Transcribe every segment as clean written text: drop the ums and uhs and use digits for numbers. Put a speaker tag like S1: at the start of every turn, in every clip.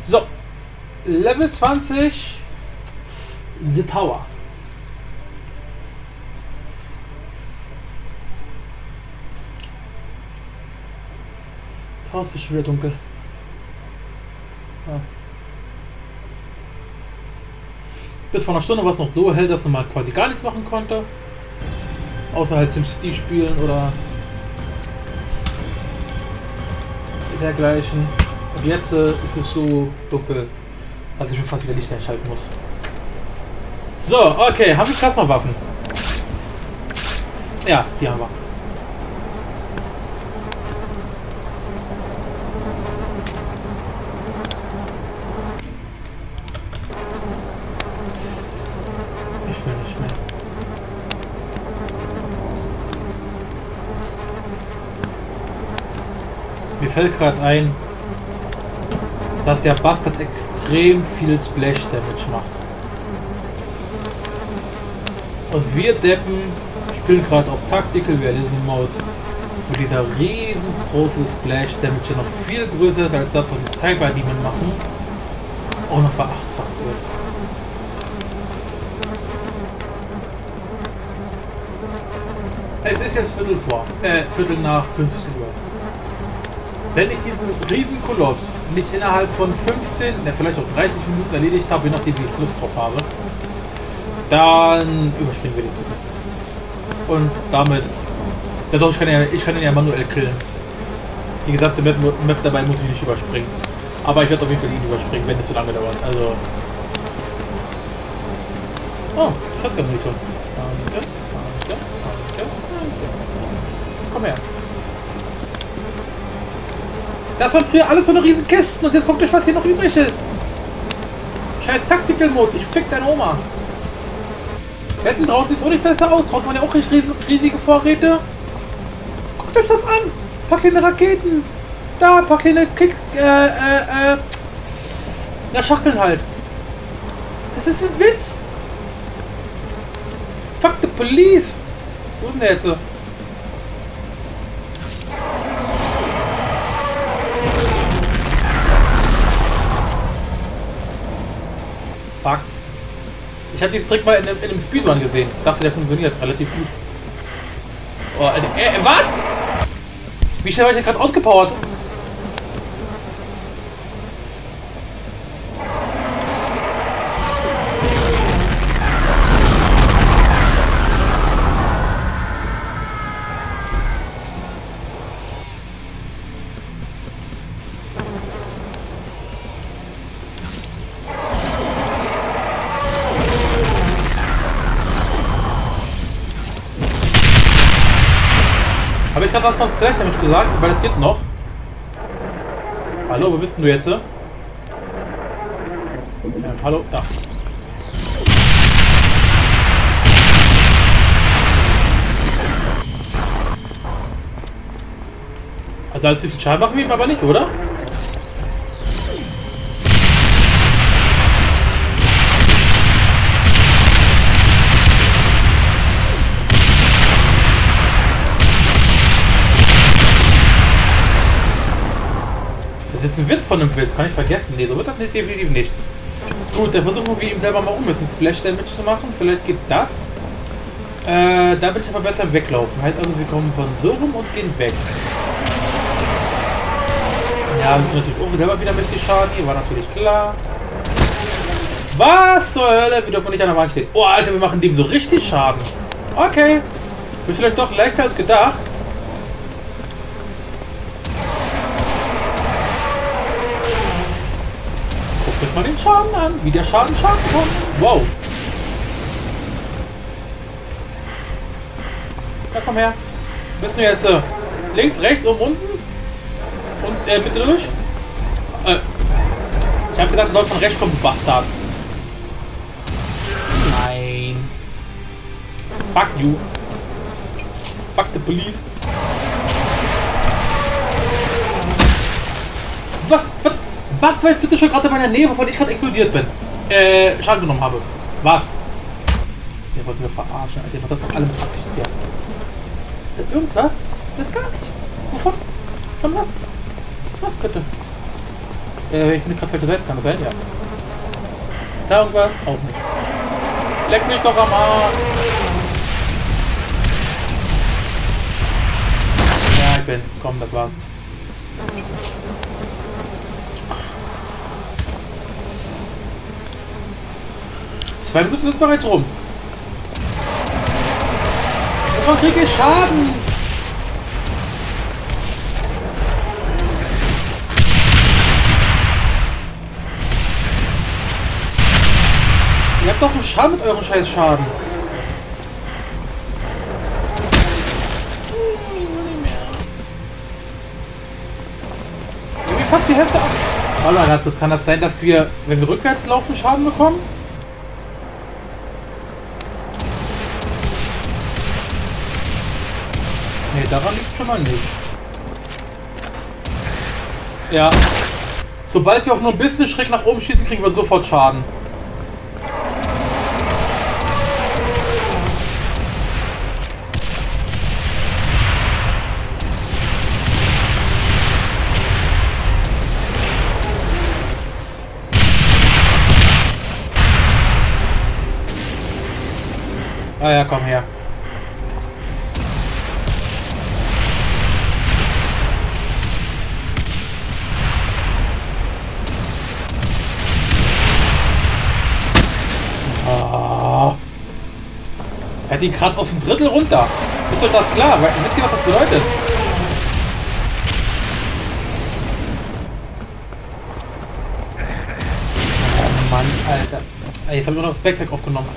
S1: So, Level 20, The Tower. Draußen ist schon wieder dunkel. Ja. Bis vor einer Stunde war es noch so hell, dass man mal quasi gar nichts machen konnte. Außer halt SimCity spielen oder dergleichen. Und jetzt ist es so dunkel, dass ich mir fast wieder Licht einschalten muss. So, okay, haben wir Plasmawaffen? Ja, die haben wir. Ich will nicht mehr. Mir fällt gerade ein, dass der Bastard extrem viel Splash Damage macht. Und wir Deppen spielen gerade auf Tactical Realism Mode, wo dieser riesengroße Splash Damage ja noch viel größer ist als das, was die Cyber Demon machen, auch noch verachtfacht wird. Es ist jetzt Viertel nach 15 Uhr. Wenn ich diesen riesen Koloss nicht innerhalb von 15, vielleicht auch 30 Minuten erledigt habe, je nachdem wie ich Lust drauf habe, dann überspringen wir den Typen. Und damit, ja doch, ich kann ihn ja manuell killen. Die gesamte Map dabei muss ich nicht überspringen. Aber ich werde auf jeden Fall ihn überspringen, wenn es so lange dauert. Also. Oh, Shotgun-Munition. Danke. Komm her. Das waren früher alles so eine riesen Kisten und jetzt guckt euch, was hier noch übrig ist. Scheiß Tactical Mode, ich fick deine Oma. Wetten, draußen sieht es auch nicht besser aus. Draußen waren ja auch riesige Vorräte. Guckt euch das an. Ein paar kleine Raketen. Da, ein paar kleine na, Schachteln halt. Das ist ein Witz. Fuck the police. Wo ist denn der jetzt? Fuck. Ich habe diesen Trick mal in einem Speedrun gesehen. Dachte, der funktioniert relativ gut. Oh, was? Wie schnell war ich ja gerade ausgepowert? Habe ich gerade was von Splash damit gesagt? Weil es geht noch. Hallo, wo bist denn du jetzt? Ja, hallo, da. Also als diesen Schaden machen wir ihm aber nicht, oder? Das ist ein Witz von dem Pilz, kann ich vergessen. Nee, so wird das definitiv nichts. Gut, dann versuchen wir ihm selber mal ein bisschen Splash Damage zu machen. Vielleicht geht das. Da will ich aber besser weglaufen. Heißt also, wir kommen von so rum und gehen weg. Ja, wir müssen natürlich auch selber wieder mit die Schaden. Hier war natürlich klar. Was zur Hölle? Wir dürfen nicht an der Wand stehen. Oh, Alter, wir machen dem so richtig Schaden. Okay. Ist vielleicht doch leichter als gedacht. Mal den Schaden an, wie der Schaden kommt. Wow. Ja, komm her. Bist du jetzt links, rechts, oben, unten? Und Mitte durch? Ich habe gesagt, du sollst von rechts kommen, du Bastard. Nein. Fuck you. Fuck the police. Was weiß bitte schon gerade in meiner Nähe, wovon ich gerade explodiert bin? Schaden genommen habe. Was? Der wollte mir verarschen, Alter. Der macht das doch alle mit Absicht, ja. Ist da irgendwas? Das gar nicht. Wovon? Von was? Was bitte? Ich bin gerade vergesetzt, kann das sein? Ja. Da irgendwas? Auch nicht. Leck mich doch am Arsch! Ja, ich bin. Komm, das war's. Zwei Minuten sind bereits rum. Wovon kriege ich Schaden? Ihr habt doch einen Schaden mit eurem scheiß Schaden. Irgendwie fast die Hälfte ab. Hallo, das kann das sein, dass wir, wenn wir rückwärts laufen, Schaden bekommen? Nee, daran liegt es schon mal nicht. Ja. Sobald wir auch nur ein bisschen schräg nach oben schießen, kriegen wir sofort Schaden. Ah ja, komm her. Er hat ihn gerade auf ein Drittel runter. Ist euch das klar? Wisst ihr, was das bedeutet? Oh Mann, Alter. Jetzt habe ich auch noch das Backpack aufgenommen.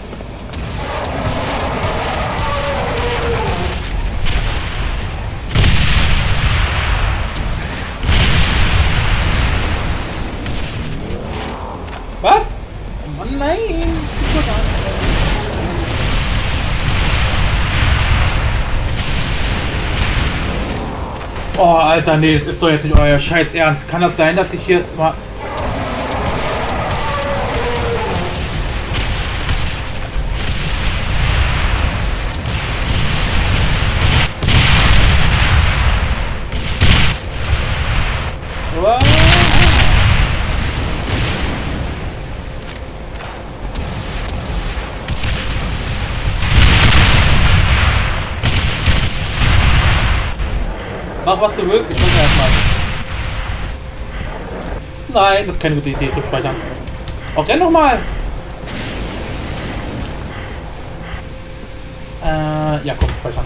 S1: Was? Oh Mann, nein! Oh, Alter, nee, das ist doch jetzt nicht euer Scheiß Ernst. Kann das sein, dass ich hier mal... Mach was du willst, ich muss erstmal. Nein, das ist keine gute Idee zu speichern. Oh, renn doch mal! Ja, komm, speichern.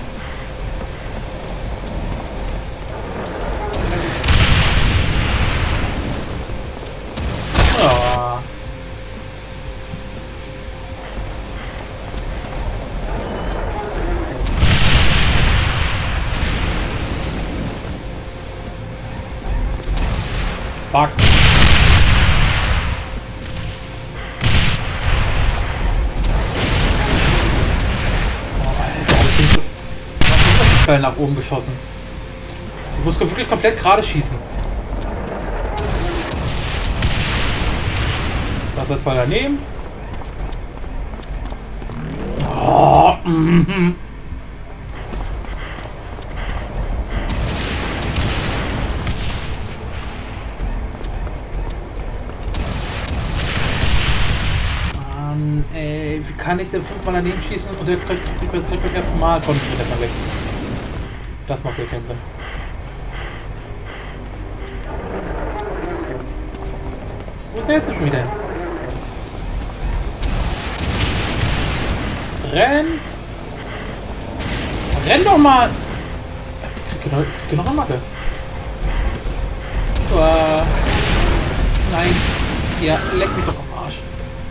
S1: Ja. Fuck. Oh, Alter, ich bin so steil nach oben geschossen. Ich muss wirklich komplett gerade schießen. Das wird voll daneben. Oh, Ey, wie kann ich denn 5-mal daneben schießen und der kriegt beim ersten Mal von mir besser weg. Das macht ja keinen Sinn. Wo ist der jetzt schon wieder hin? Renn! Renn doch mal! Ich krieg noch eine Macke. Nein. Ja, leck mich doch am Arsch.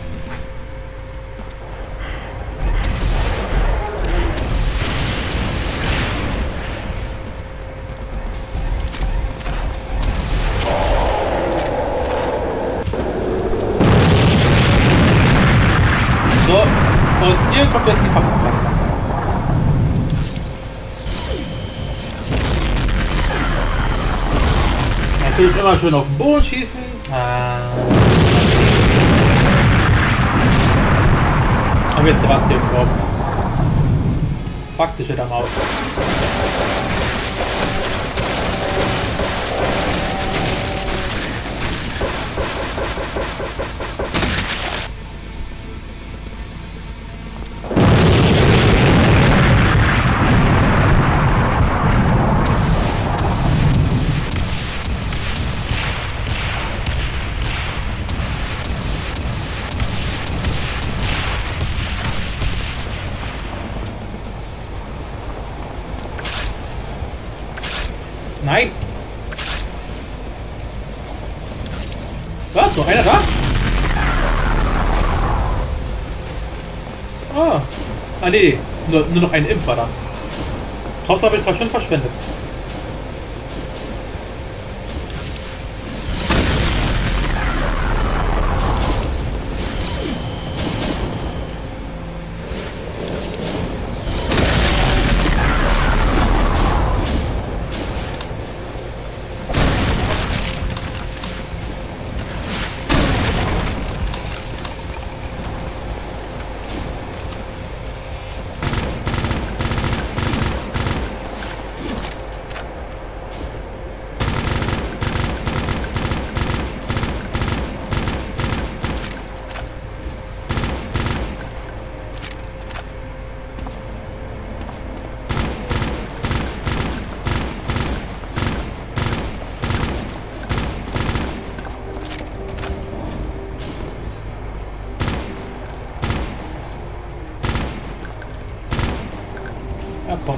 S1: So, und hier kommt jetzt die Verpackung. Natürlich immer schön auf den Boden schießen. Aber jetzt was hier gekommen. Faktische da Maus. Nein! Was? Noch einer da? Ah, nee. Nur noch ein Imp war da. Trotzdem habe ich gerade schon verschwendet. Ja, komm.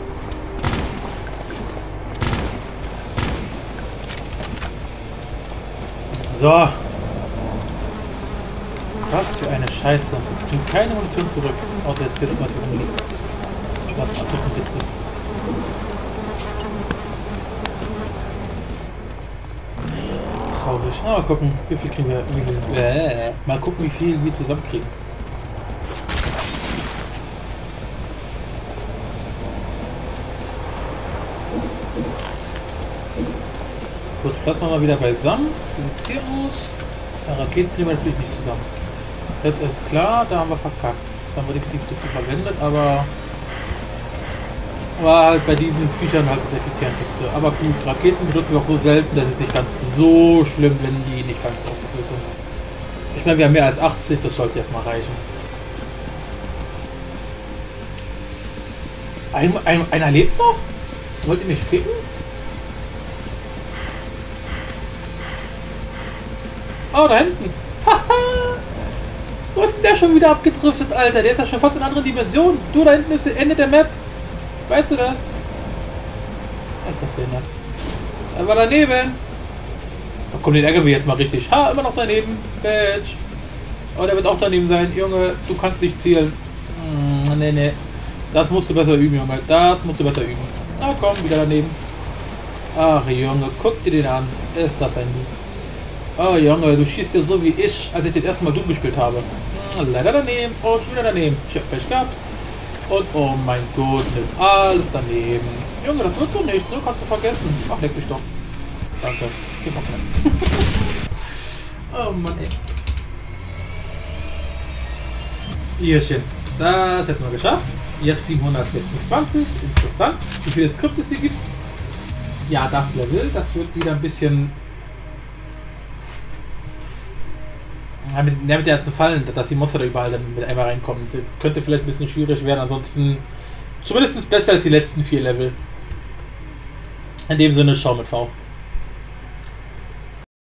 S1: So. Was für eine Scheiße. Es bringt keine Munition zurück. Außer jetzt Pisten, was hier rumliegt. Was ein Witz ist. Traurig. Na, mal gucken, wie viel kriegen wir. Mal gucken, wie viel wir zusammenkriegen. Gut, lassen wir mal wieder beisammen. Wie sieht es hier aus? Ja, Raketen kriegen wir natürlich nicht zusammen. Das ist klar, da haben wir verkackt. Da haben wir definitiv das verwendet, aber war halt bei diesen Viechern halt das effizienteste. Aber gut, Raketen benutzen wir auch so selten, dass es nicht ganz so schlimm, wenn die nicht ganz aufgefüllt sind. Ich meine, wir haben mehr als 80, das sollte erstmal reichen. Einer lebt noch? Wollt ihr mich ficken? Oh, da hinten. Haha. Wo ist denn der schon wieder abgedriftet, Alter? Der ist ja schon fast in einer anderen Dimension. Du, da hinten ist das Ende der Map. Weißt du das? Das ist doch behindert. Er war daneben. Oh, komm, den ärgern wir jetzt mal richtig. Ha, immer noch daneben. Bitch. Oh, der wird auch daneben sein. Junge, du kannst nicht zielen. Nee. Das musst du besser üben, Junge. Das musst du besser üben. Na komm, wieder daneben. Ach, Junge, guck dir den an. Ist das ein Lied? Oh Junge, du schießt ja so wie ich, als ich das erste Mal Doom gespielt habe. Leider daneben und wieder daneben. Ich hab Pech gehabt. Und oh mein Gott, ist alles daneben. Junge, das wird doch nichts, ne? Kannst du vergessen. Ach, leck mich doch. Danke. Geh mal knapp. Oh Mann, ey. Hierchen. Das hätten wir geschafft. Jetzt 726. Interessant. Wie viele Skripte es hier gibt. Ja, das Level, das wird wieder ein bisschen. Ja, mit der ersten Fallen, dass die Monster da überall dann mit einmal reinkommen. Das könnte vielleicht ein bisschen schwierig werden, ansonsten zumindest besser als die letzten 4 Level. In dem Sinne, schau mit V.